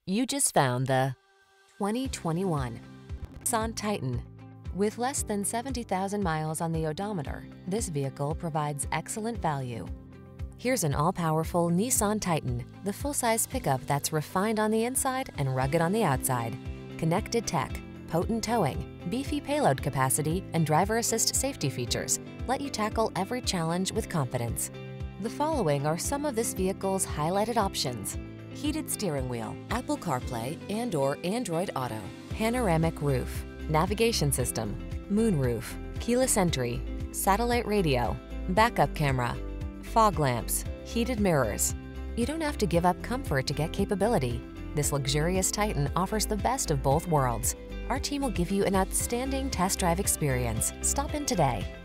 You just found the 2021 Nissan Titan. With less than 70,000 miles on the odometer, this vehicle provides excellent value. Here's an all-powerful Nissan Titan, the full-size pickup that's refined on the inside and rugged on the outside. Connected tech, potent towing, beefy payload capacity, and driver assist safety features let you tackle every challenge with confidence. The following are some of this vehicle's highlighted options: heated steering wheel, Apple CarPlay and/or Android Auto, panoramic roof, navigation system, moonroof, keyless entry, satellite radio, backup camera, fog lamps, heated mirrors. You don't have to give up comfort to get capability. This luxurious Titan offers the best of both worlds. Our team will give you an outstanding test drive experience. Stop in today.